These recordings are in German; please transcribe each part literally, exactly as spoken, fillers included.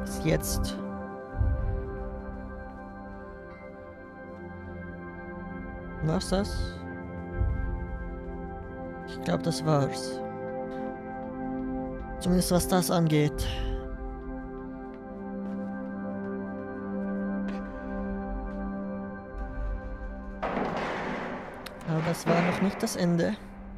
Was jetzt? War's das? Ich glaube, das war's. Zumindest was das angeht. Aber das war noch nicht das Ende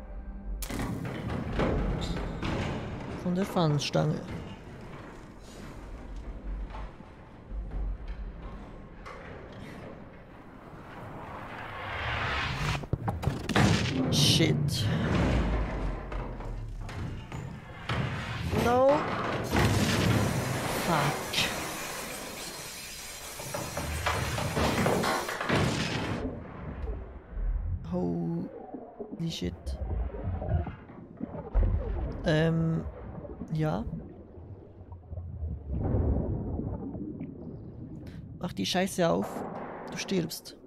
von der Fahnenstange. Shit. No. Fuck. Holy shit. Ähm, ja. Mach die Scheiße auf. Du stirbst.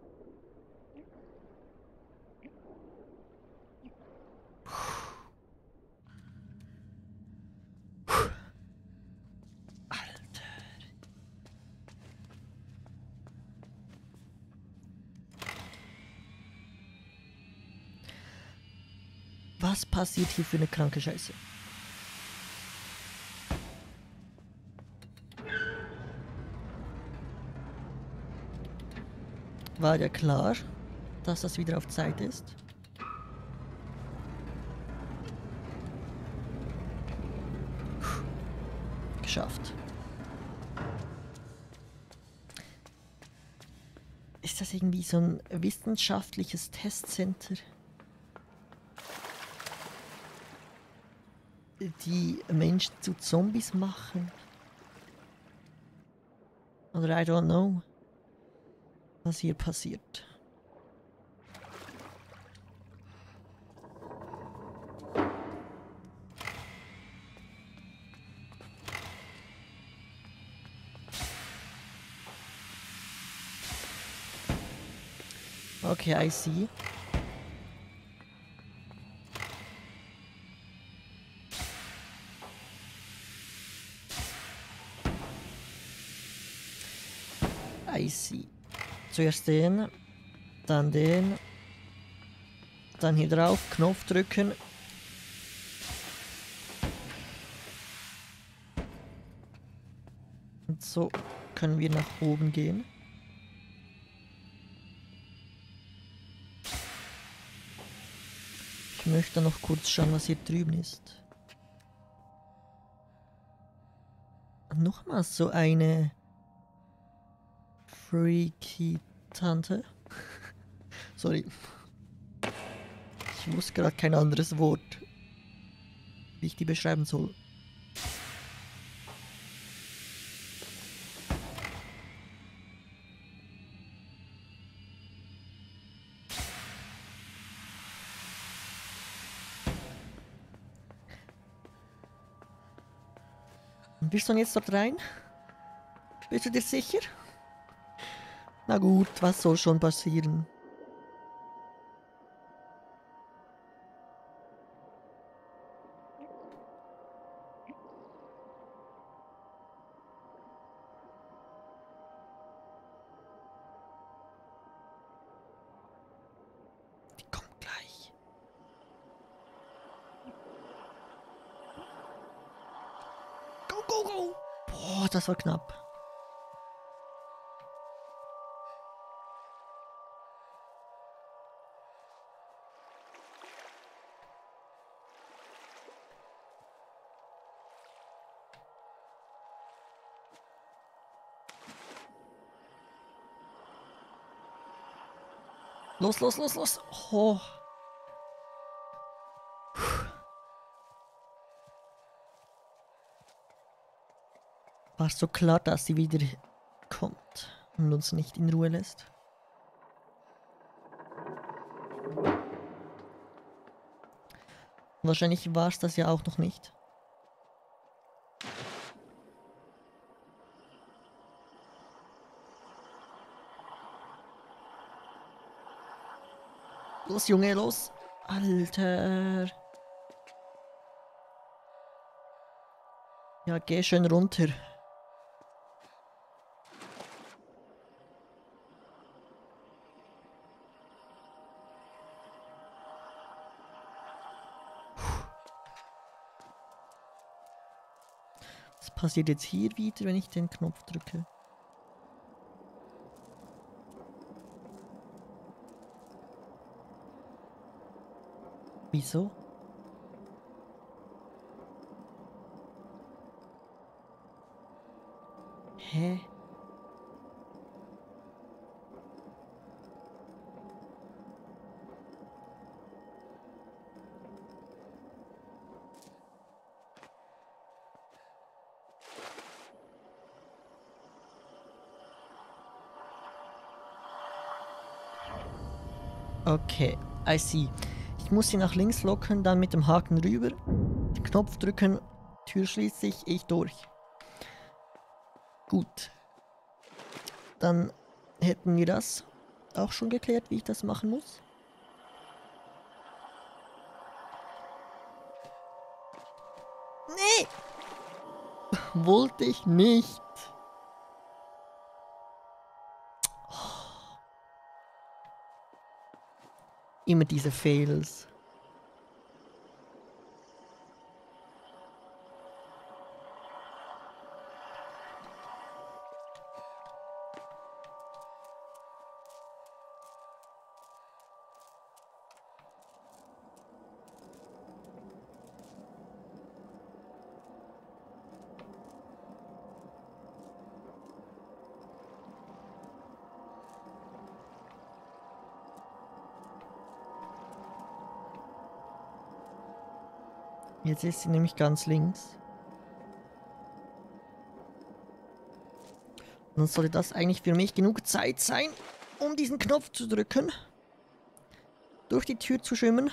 Was passiert hier für eine kranke Scheiße? War ja klar, dass das wieder auf Zeit ist. Puh. Geschafft. Ist das irgendwie so ein wissenschaftliches Testcenter? Die Menschen zu Zombies machen? Oder I don't know, was hier passiert. Okay, I see. I see. Zuerst den, dann den, dann hier drauf, Knopf drücken. Und so können wir nach oben gehen. Ich möchte noch kurz schauen, was hier drüben ist. Nochmal so eine freaky Tante. Sorry. Ich wusste gerade kein anderes Wort, wie ich die beschreiben soll. Bist du jetzt dort rein? Bist du dir sicher? Na gut, was soll schon passieren? Die kommt gleich. Go, go, go! Boah, das war knapp. Los, los, los, los. Oh. War so klar, dass sie wieder kommt und uns nicht in Ruhe lässt. Wahrscheinlich war es das ja auch noch nicht. Los, Junge, los. Alter. Ja, geh schön runter. Was passiert jetzt hier wieder, wenn ich den Knopf drücke? Wieso? Hä? Okay, I see. Ich muss sie nach links locken, dann mit dem Haken rüber, den Knopf drücken, Tür schließt sich, ich durch. Gut. Dann hätten wir das auch schon geklärt, wie ich das machen muss. Nee! Wollte ich nicht. Immer diese Fails. Jetzt ist sie nämlich ganz links. Und dann sollte das eigentlich für mich genug Zeit sein, um diesen Knopf zu drücken. Durch die Tür zu schwimmen.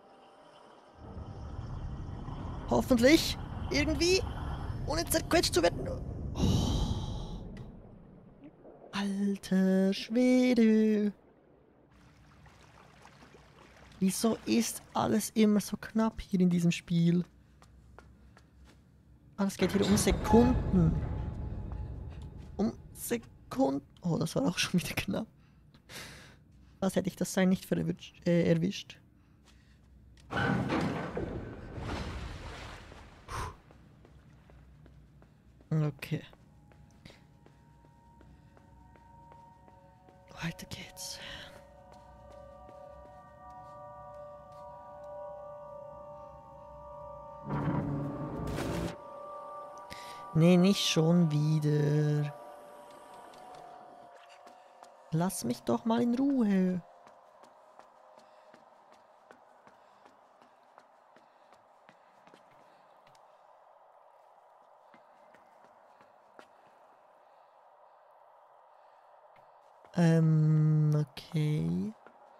Hoffentlich. Irgendwie. Ohne zerquetscht zu werden. Oh. Alter Schwede. Wieso ist alles immer so knapp hier in diesem Spiel? Alles geht hier um Sekunden. Um Sekunden. Oh, das war auch schon wieder knapp. Was hätte ich das sein nicht verwischt, äh, erwischt? Okay. Weiter geht's. Nee, nicht schon wieder. Lass mich doch mal in Ruhe. Ähm, okay.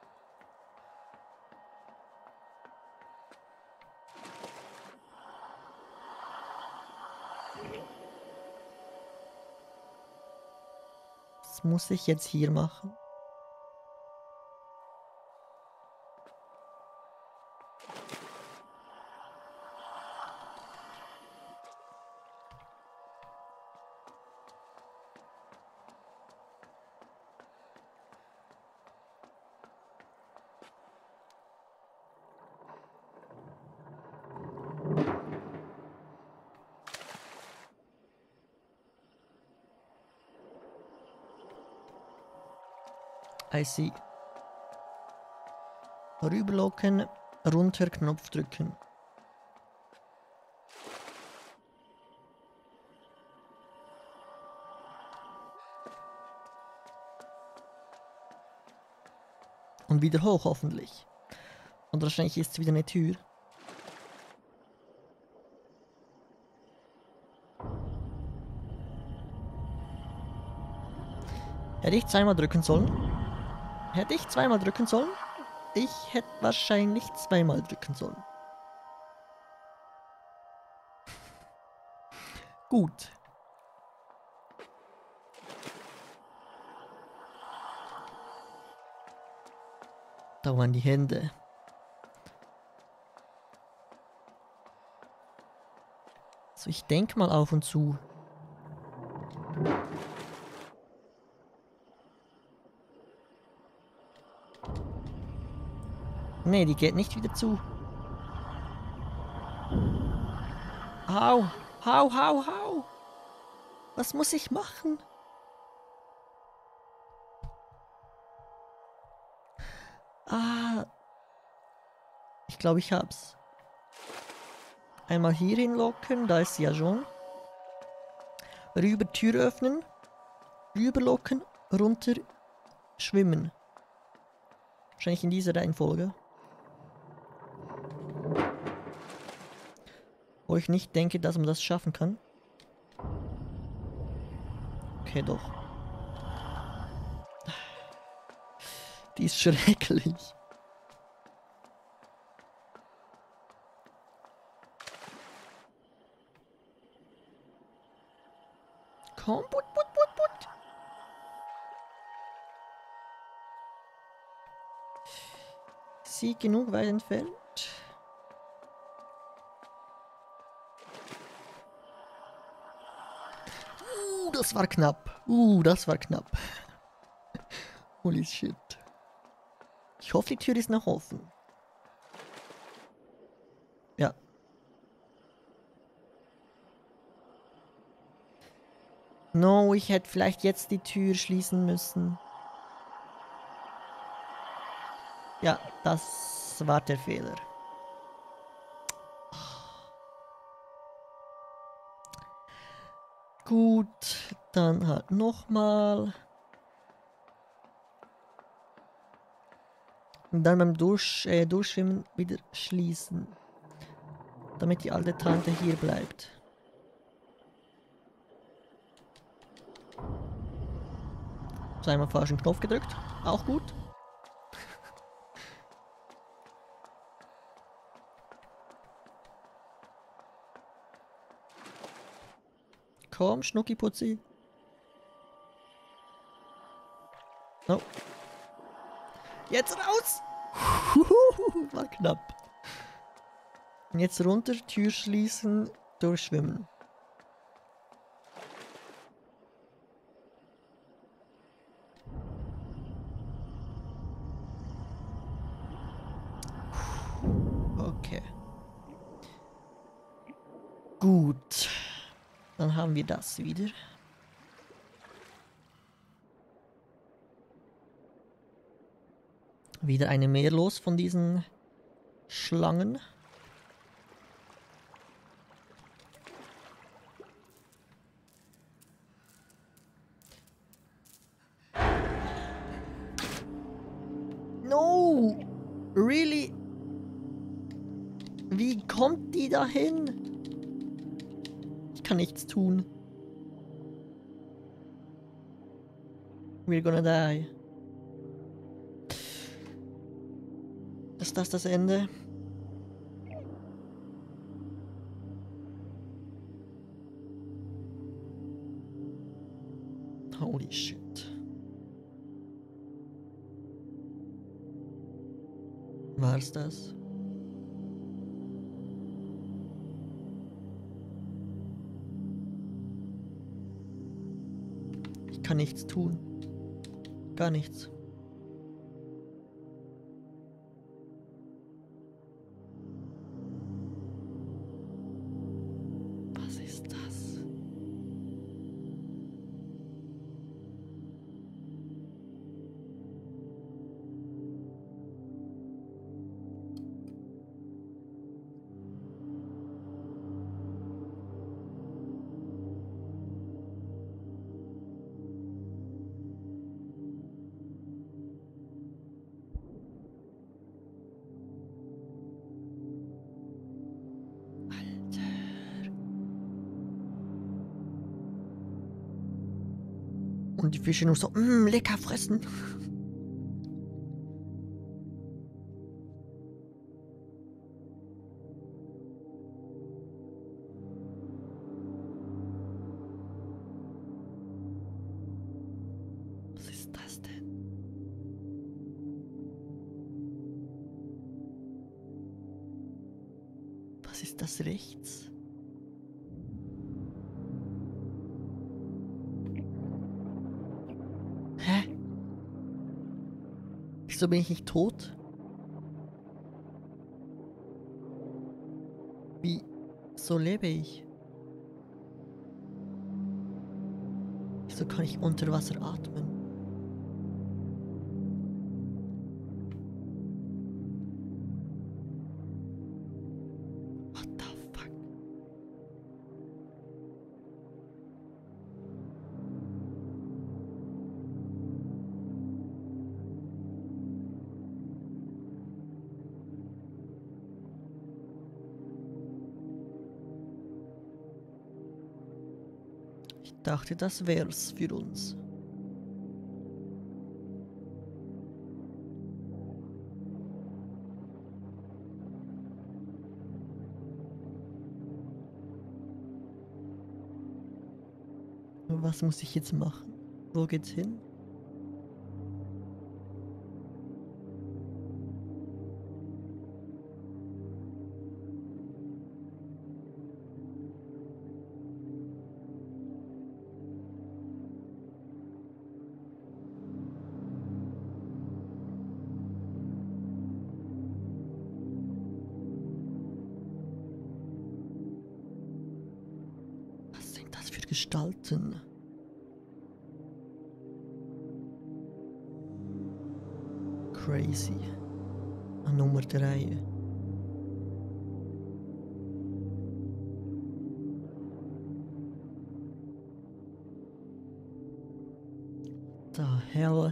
Was muss ich jetzt hier machen? I see. Rüberlocken, runter Knopf drücken. Und wieder hoch hoffentlich. Und wahrscheinlich ist es wieder eine Tür. Hätte ich zweimal drücken sollen? Hätte ich zweimal drücken sollen? Ich hätte wahrscheinlich zweimal drücken sollen. Gut. Da waren die Hände. So, ich denke mal auf und zu. Nee, die geht nicht wieder zu. Au, Hau, hau, hau. Was muss ich machen? Ah. Ich glaube, ich hab's. Einmal hier hinlocken, da ist sie ja schon. Rüber Tür öffnen. Rüberlocken, runter schwimmen. Wahrscheinlich in dieser Reihenfolge. Wo ich nicht denke, dass man das schaffen kann. Okay, doch. Die ist schrecklich. Komm, put, put, put, put. Sie genug weit entfernt. Uh, das war knapp. Uh, das war knapp. Holy shit. Ich hoffe, die Tür ist noch offen. Ja. No, ich hätte vielleicht jetzt die Tür schließen müssen. Ja, das war der Fehler. Gut, dann halt nochmal. Und dann beim Durch, äh, Durchschwimmen wieder schließen. Damit die alte Tante hier bleibt. Zweimal falschen Knopf gedrückt. Auch gut. Komm, Schnuckiputzi. No. Jetzt raus! War knapp. Und jetzt runter, Tür schließen, durchschwimmen. Okay. Gut. Dann haben wir das wieder. Wieder eine mehr los von diesen Schlangen. No! Really? Wie kommt die da hin? Ich kann nichts tun. We're gonna die. Ist das das Ende? Holy shit. War's das? Ich kann nichts tun. Gar nichts. Was ist das? Und die Fische nur so, mmm, lecker fressen. Was ist das denn? Was ist das rechts? Hä? Wieso bin ich nicht tot? Wie? So lebe ich. Wieso kann ich unter Wasser atmen? What the fuck? Ich dachte, das wär's für uns. Was muss ich jetzt machen? Wo geht's hin? Was sind das für Gestalten? Crazy. An Nummer drei. The hell?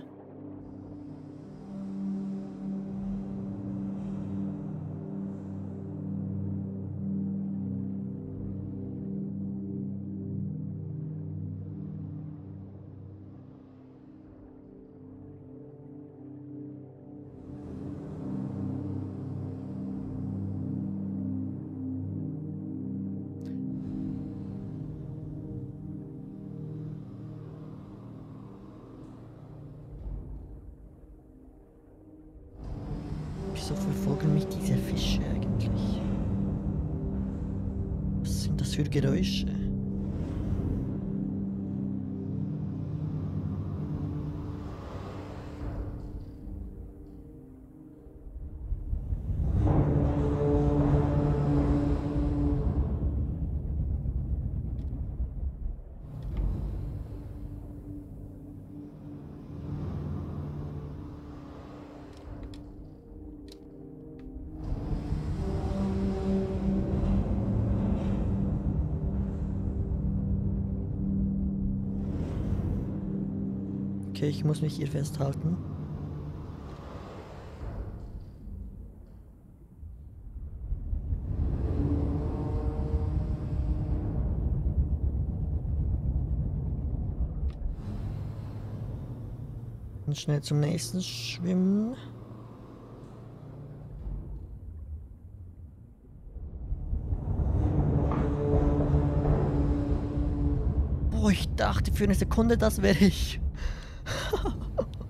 Wieso verfolgen mich diese Fische eigentlich? Was sind das für Geräusche? Okay, ich muss mich hier festhalten. Und schnell zum nächsten schwimmen. Boah, ich dachte für eine Sekunde, das wäre ich.